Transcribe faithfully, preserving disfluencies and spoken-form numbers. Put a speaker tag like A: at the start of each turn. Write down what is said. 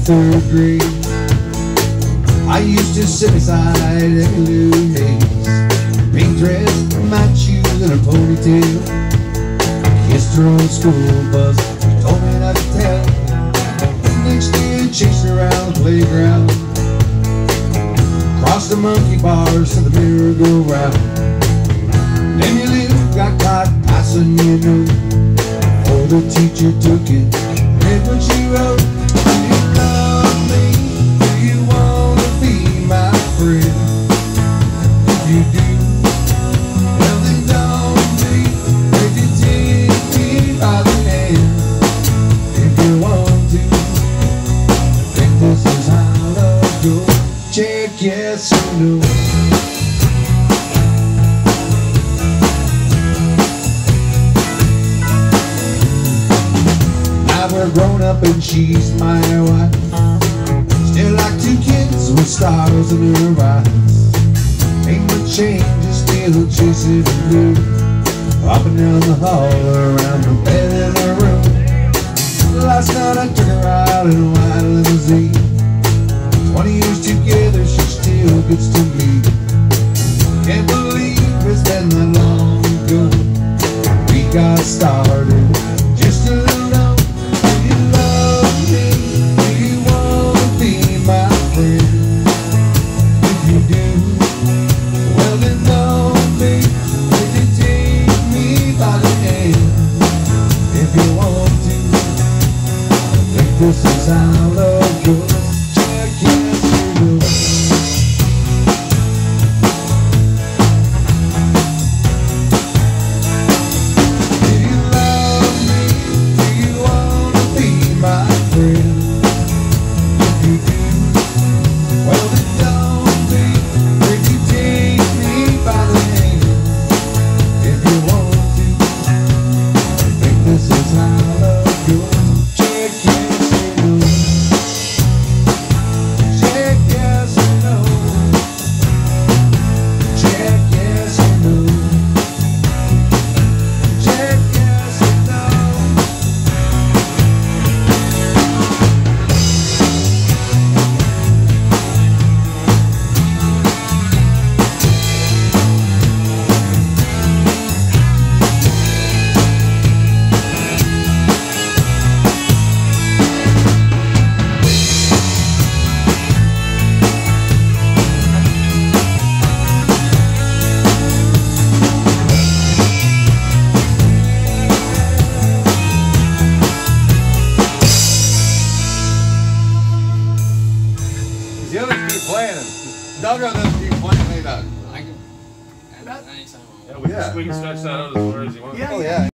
A: third grade, I used to sit beside Emmylou Hayes, pink dress, my shoes, and a ponytail. Kissed her on school bus, told me not to tell. Next day, chased her around the playground, crossed the monkey bars to the merry-go-round. Emmylou got caught passing you know, before the teacher took it, read what she wrote. Do you love me? Do you want to be my friend? If you do, well then don't be afraid to take me by the hand. If you want to, I think this is how love goes. Check yes or no. We're grown up and she's my wife, still like two kids with stars in her eyes. Ain't much change, just still chasing the blue, hopping down the hall around the bed in her room. Last night I took her out in a white limousine. Twenty years together, she still gets to me. Can't believe it's been that long ago we got started. Just a little low. This is how love goes. Check yes or no. Do you love me? Do you want to be my friend? If you do, well then don't be afraid to take me by the hand. If you want to, I think this is how love goes. Check yes.
B: The others keep playing. Duggo doesn't keep playing, they don't.
C: I can. Anytime.
D: Yeah, we,
B: Yeah.
D: Can, we can stretch that out as far as you want.
B: Yeah, yeah.